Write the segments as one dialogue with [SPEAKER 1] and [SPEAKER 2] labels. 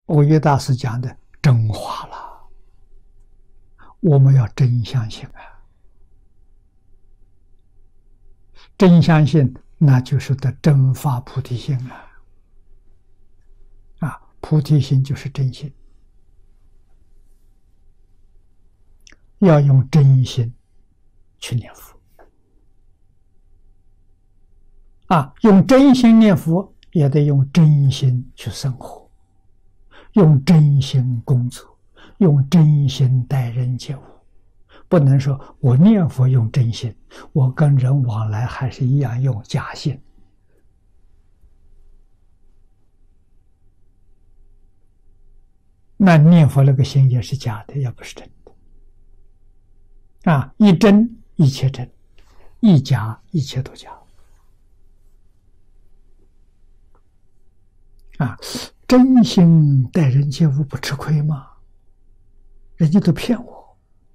[SPEAKER 1] 蕅益大师讲的真话了，我们要真相信啊！真相信，那就是得真发菩提心啊！啊，菩提心就是真心，要用真心去念佛啊！用真心念佛，也得用真心去生活。用真心工作，用真心待人接物，不能说我念佛用真心，我跟人往来还是一样用假心。那念佛那个心也是假的，也不是真的。啊，一真一切真，一假一切都假。啊。真心待人接物不吃亏吗？人家都骗我，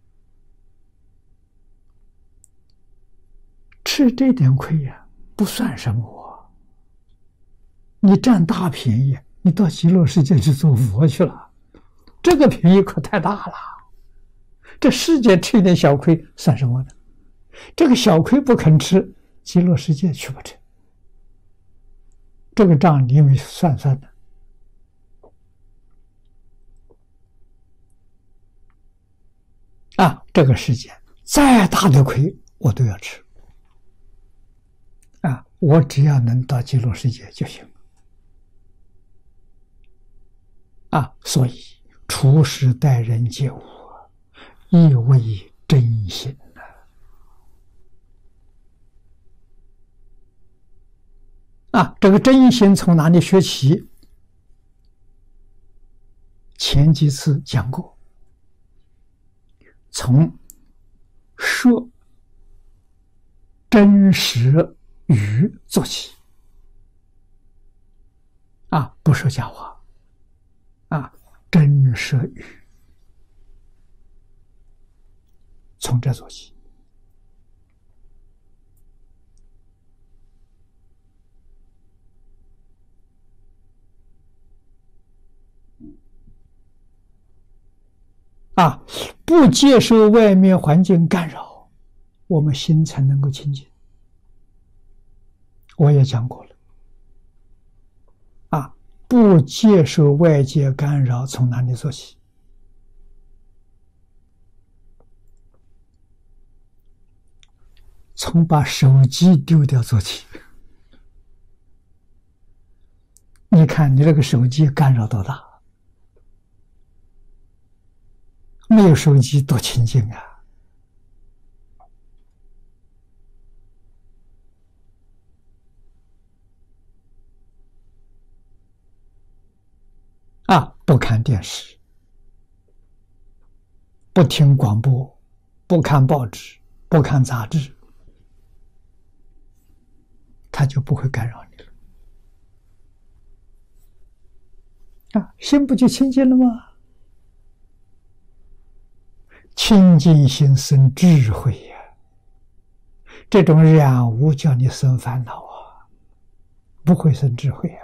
[SPEAKER 1] 吃这点亏呀，不算什么。你占大便宜，你到极乐世界去做佛去了，这个便宜可太大了。这世界吃一点小亏算什么呢？这个小亏不肯吃，极乐世界去不成。这个账你没算算的。啊，这个世界再大的亏我都要吃啊！我只要能到极乐世界就行啊！所以处事待人接物，亦为真心啊！这个真心从哪里学起？前几次讲过。从说真实语做起啊，不说假话啊，真实语，从这做起啊，不接受外面环境干扰，我们心才能够清净。我也讲过了啊，不接受外界干扰，从哪里做起？从把手机丢掉做起。你看你这个手机干扰多大？没有手机多清净啊！啊，不看电视，不听广播，不看报纸，不看杂志，它就不会干扰你了。啊，心不就清净了吗？清净心生智慧呀，这种染污叫你生烦恼啊，不会生智慧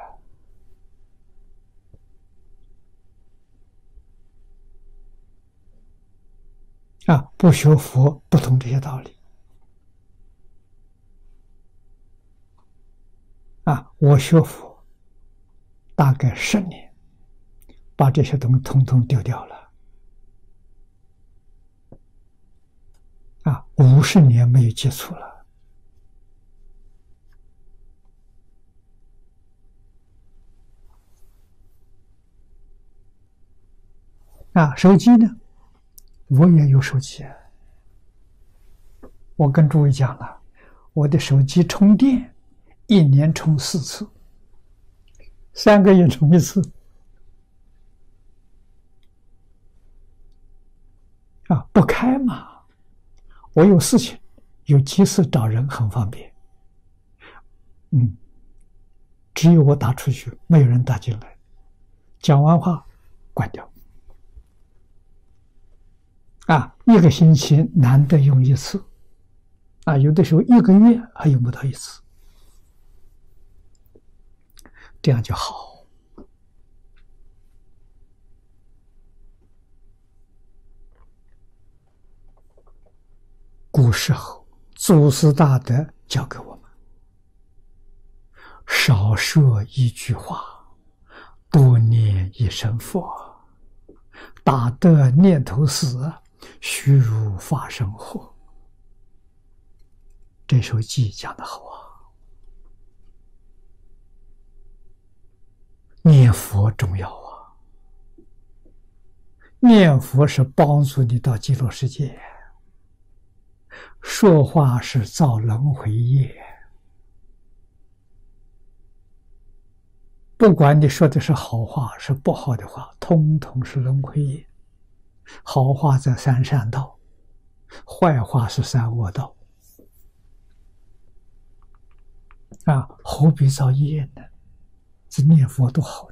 [SPEAKER 1] 啊！啊，不学佛不懂这些道理啊！我学佛大概10年，把这些东西统统丢掉了。啊，50年没有接触了。啊，手机呢？我也有手机。我跟诸位讲了，我的手机充电1年充4次，3个月充1次。啊，不开嘛。我有事情，有急事找人很方便。只有我打出去，没有人打进来。讲完话，关掉。啊，1个星期难得用1次，啊，有的时候1个月还用不到1次，这样就好。 古时候祖师大德教给我们：少说一句话，多念一声佛，大德念头死，须如法身火。这首偈讲得好啊！念佛重要啊！念佛是帮助你到极乐世界，说话是造轮回业。不管你说的是好话是不好的话，通通是轮回业。好话在三善道，坏话是三恶道。何必造业呢？这念佛多好